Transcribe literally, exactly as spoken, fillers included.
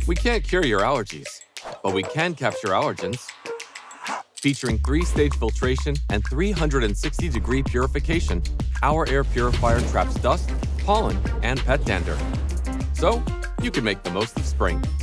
We can't cure your allergies, but we can capture allergens. Featuring three-stage filtration and three hundred sixty degree purification, our air purifier traps dust, pollen, and pet dander. So, you can make the most of spring.